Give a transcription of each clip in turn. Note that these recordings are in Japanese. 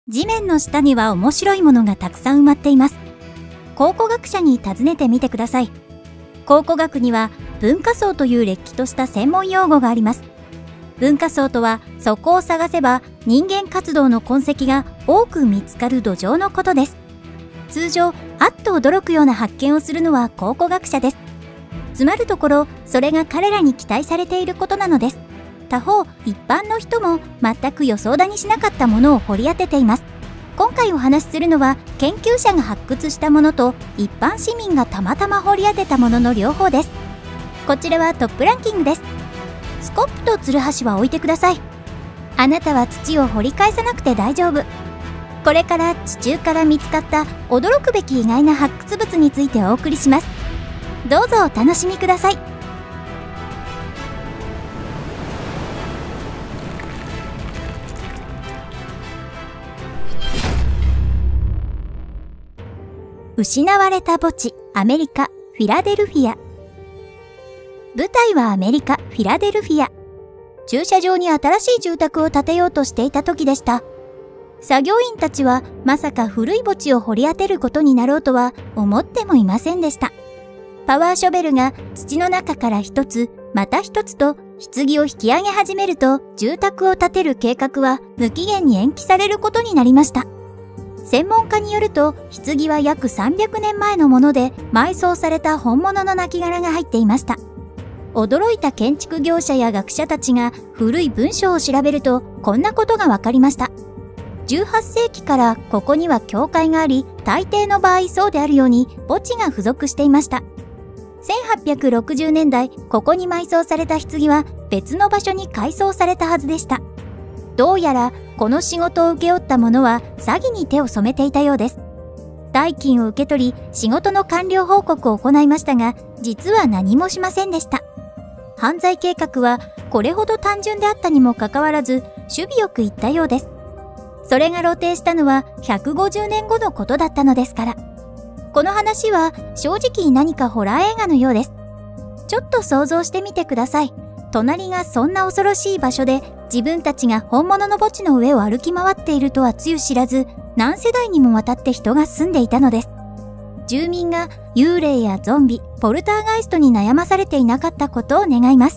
地面の下には面白いものがたくさん埋まっています。考古学者に尋ねてみてください。考古学には文化層というれっきとした専門用語があります。文化層とはそこを探せば人間活動の痕跡が多く見つかる土壌のことです。通常、あっと驚くような発見をするのは考古学者です。つまるところ、それが彼らに期待されていることなのです。他方、一般の人も全く予想だにしなかったものを掘り当てています。今回お話しするのは、研究者が発掘したものと一般市民がたまたま掘り当てたものの両方です。こちらはトップランキングです。スコップとツルハシは置いてください。あなたは土を掘り返さなくて大丈夫。これから地中から見つかった驚くべき意外な発掘物についてお送りします。どうぞお楽しみください。失われた墓地、アメリカ・フィラデルフィア。舞台はアメリカ・フィラデルフィア。駐車場に新しい住宅を建てようとしていた時でした。作業員たちはまさか古い墓地を掘り当てることになろうとは思ってもいませんでした。パワーショベルが土の中から一つ、また一つと棺を引き上げ始めると、住宅を建てる計画は無期限に延期されることになりました。専門家によると、棺は約300年前のもので、埋葬された本物の亡骸が入っていました。驚いた建築業者や学者たちが古い文書を調べると、こんなことが分かりました。18世紀からここには教会があり、大抵の場合そうであるように墓地が付属していました。1860年代、ここに埋葬された棺は別の場所に改装されたはずでした。どうやらこの仕事を請け負った者は詐欺に手を染めていたようです。代金を受け取り、仕事の完了報告を行いましたが、実は何もしませんでした。犯罪計画はこれほど単純であったにもかかわらず、首尾よくいったようです。それが露呈したのは150年後のことだったのですから。この話は正直何かホラー映画のようです。ちょっと想像してみてください。隣がそんな恐ろしい場所で、自分たちが本物の墓地の上を歩き回っているとはつゆ知らず、何世代にもわたって人が住んでいたのです。住民が幽霊やゾンビ、ポルターガイストに悩まされていなかったことを願います。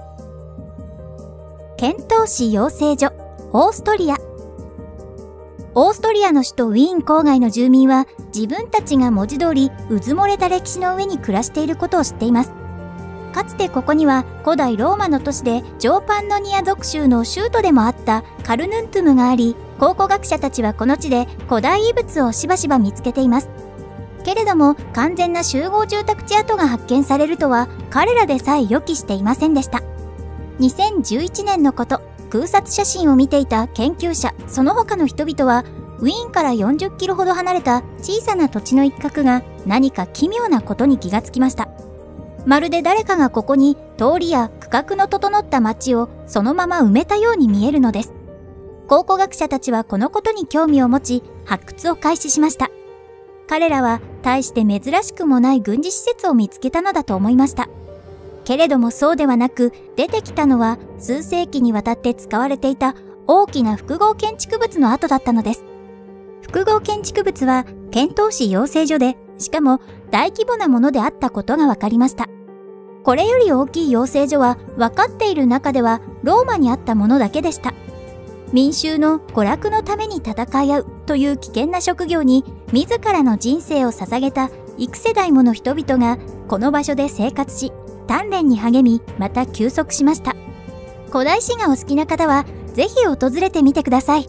遣唐使養成所、オーストリア。オーストリアの首都ウィーン郊外の住民は、自分たちが文字通りうずもれた歴史の上に暮らしていることを知っています。かつてここには古代ローマの都市で上パンノニア属州の州都でもあったカルヌントゥムがあり、考古学者たちはこの地で古代遺物をしばしば見つけています。けれども完全な集合住宅地跡が発見されるとは彼らでさえ予期していませんでした。2011年のこと、空撮写真を見ていた研究者その他の人々は、ウィーンから40キロほど離れた小さな土地の一角が何か奇妙なことに気がつきました。まるで誰かがここに通りや区画の整った町をそのまま埋めたように見えるのです。考古学者たちはこのことに興味を持ち、発掘を開始しました。彼らは大して珍しくもない軍事施設を見つけたのだと思いました。けれどもそうではなく、出てきたのは数世紀にわたって使われていた大きな複合建築物の跡だったのです。複合建築物は遣唐使養成所で、しかも大規模なものであったことが分かりました。これより大きい養成所は分かっている中ではローマにあったものだけでした。民衆の娯楽のために戦い合うという危険な職業に自らの人生を捧げた幾世代もの人々がこの場所で生活し、鍛錬に励み、また休息しました。古代史がお好きな方はぜひ訪れてみてください。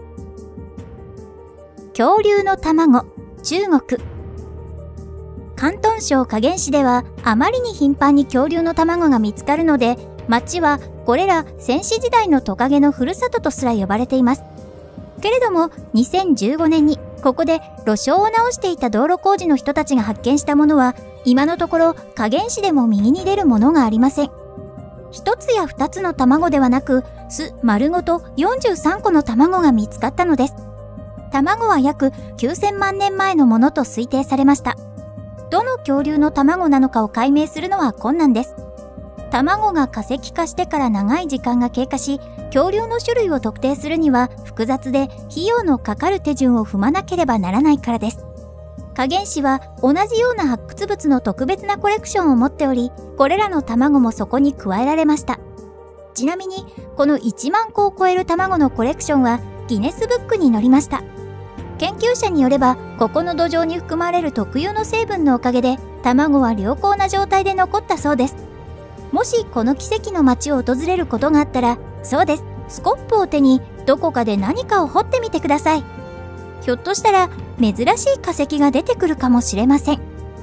恐竜の卵、中国。広東省加源市ではあまりに頻繁に恐竜の卵が見つかるので、町はこれら先史時代のトカゲのふるさととすら呼ばれています。けれども2015年にここで路障を直していた道路工事の人たちが発見したものは、今のところ加源市でも右に出るものがありません。一つや二つの卵ではなく、巣丸ごと43個の卵が見つかったのです。卵は約9000万年前のものと推定されました。どの恐竜の卵なのかを解明するのは困難です。卵が化石化してから長い時間が経過し、 恐竜の種類を特定するには複雑で費用のかかる手順を踏まなければならないからです。加減子は同じような発掘物の特別なコレクションを持っており、これらの卵もそこに加えられました。ちなみに、この1万個を超える卵のコレクションはギネスブックに載りました。研究者によれば、ここの土壌に含まれる特有の成分のおかげで、卵は良好な状態で残ったそうです。もしこの奇跡の町を訪れることがあったら、そうです、スコップを手にどこかで何かを掘ってみてください。ひょっとしたら珍しい化石が出てくるかもしれません。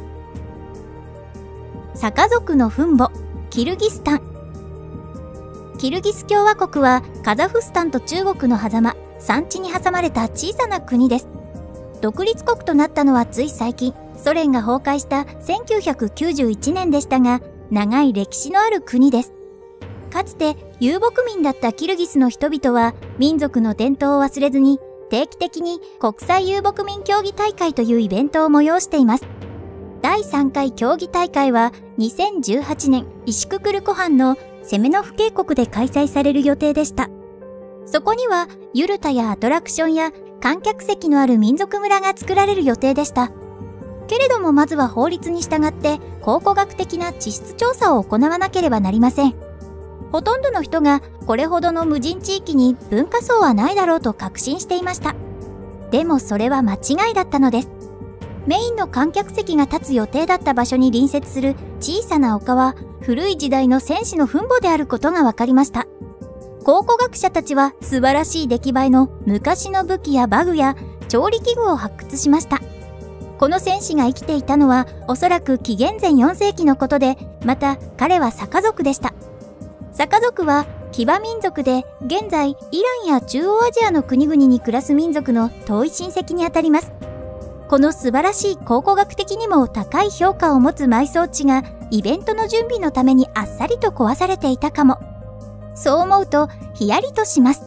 サカ族の墳墓、キルギスタン。キルギス共和国はカザフスタンと中国の狭間、山地に挟まれた小さな国です。独立国となったのはつい最近、ソ連が崩壊した1991年でしたが、長い歴史のある国です。かつて遊牧民だったキルギスの人々は民族の伝統を忘れずに定期的に国際遊牧民競技大会というイベントを催しています。第3回競技大会は2018年イシククル湖畔のセメノフ渓谷で開催される予定でした。そこにはユルタやアトラクションや観客席のある民族村が作られる予定でした。けれどもまずは法律に従って考古学的な地質調査を行わなければなりません。ほとんどの人がこれほどの無人地域に文化層はないだろうと確信していました。でもそれは間違いだったのです。メインの観客席が立つ予定だった場所に隣接する小さな丘は古い時代の戦士の墳墓であることが分かりました。考古学者たちは素晴らしい出来栄えの昔の武器や馬具や調理器具を発掘しました。この戦士が生きていたのはおそらく紀元前4世紀のことで、また彼はサカ族でした。サカ族は騎馬民族で、現在イランや中央アジアの国々に暮らす民族の遠い親戚にあたります。この素晴らしい考古学的にも高い評価を持つ埋葬地がイベントの準備のためにあっさりと壊されていたかも。そう思うとヒヤリとします。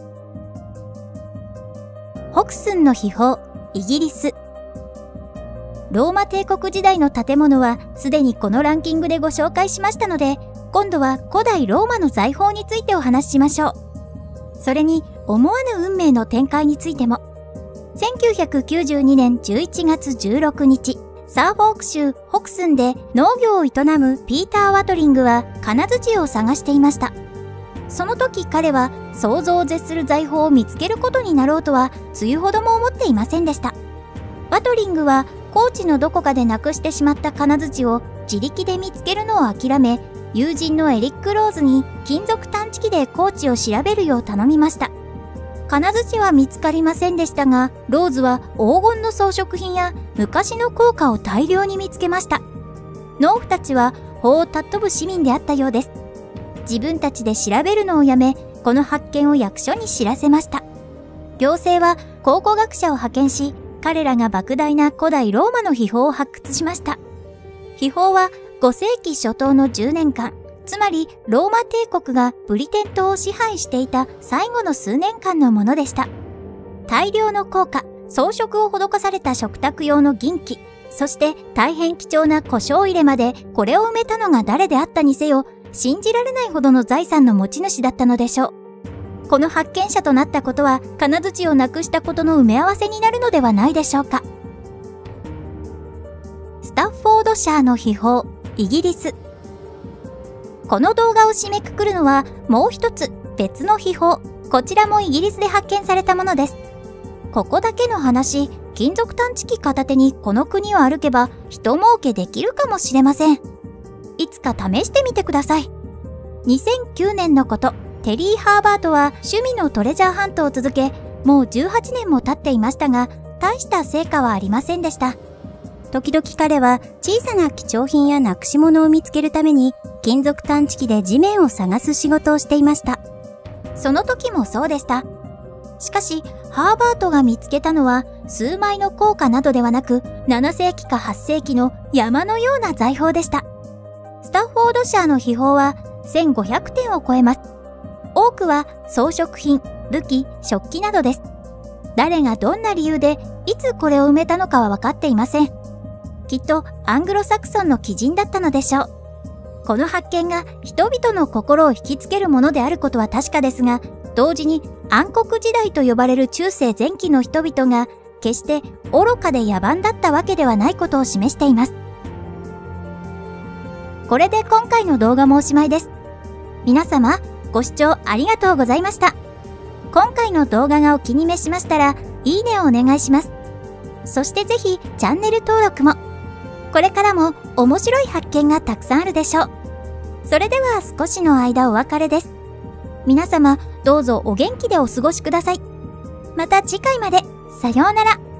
ホクスンの秘宝、イギリス。ローマ帝国時代の建物はすでにこのランキングでご紹介しましたので、今度は古代ローマの財宝についてお話ししましょう。それに思わぬ運命の展開についても。1992年11月16日、サーフォーク州ホクスンで農業を営むピーター・ワトリングは金槌を探していました。その時彼は想像を絶する財宝を見つけることになろうとはつゆほども思っていませんでした。ワトリングは高地のどこかでなくしてしまった金槌を自力で見つけるのを諦め、友人のエリック・ローズに金属探知機で高地を調べるよう頼みました。金槌は見つかりませんでしたが、ローズは黄金の装飾品や昔の硬貨を大量に見つけました。農夫たちは法を尊ぶ市民であったようです。自分たちで調べるのをやめ、この発見を役所に知らせました。行政は考古学者を派遣し、彼らが莫大な古代ローマの秘宝を発掘しました。秘宝は5世紀初頭の10年間、つまりローマ帝国がブリテン島を支配していた最後の数年間のものでした。大量の硬貨、装飾を施された食卓用の銀器、そして大変貴重な胡椒入れまで、これを埋めたのが誰であったにせよ、信じられないほどの財産の持ち主だったのでしょう。この発見者となったことは、金槌をなくしたことの埋め合わせになるのではないでしょうか。スタッフォードシャーの秘宝、イギリス。この動画を締めくくるのは、もう一つ別の秘宝。こちらもイギリスで発見されたものです。ここだけの話、金属探知機片手にこの国を歩けば人儲けできるかもしれません。いつか試してみてください。2009年のこと、テリー・ハーバートは趣味のトレジャーハントを続け、もう18年も経っていましたが、大した成果はありませんでした。時々彼は小さな貴重品やなくし物を見つけるために、金属探知機で地面を探す仕事をしていました。その時もそうでした。しかし、ハーバートが見つけたのは、数枚の硬貨などではなく、7世紀か8世紀の山のような財宝でした。スタッフォードシャーの秘宝は1500点を超えます。多くは装飾品、武器、食器などです。誰がどんな理由でいつこれを埋めたのかは分かっていません。きっとアングロサクソンの貴人だったのでしょう。この発見が人々の心を引きつけるものであることは確かですが、 同時に暗黒時代と呼ばれる中世前期の人々が決して愚かで野蛮だったわけではないことを示しています。これで今回の動画もおしまいです。皆様、ご視聴ありがとうございました。今回の動画がお気に召しましたら、いいねをお願いします。そしてぜひチャンネル登録も。これからも面白い発見がたくさんあるでしょう。それでは少しの間お別れです。皆様、どうぞお元気でお過ごしください。また次回まで。さようなら。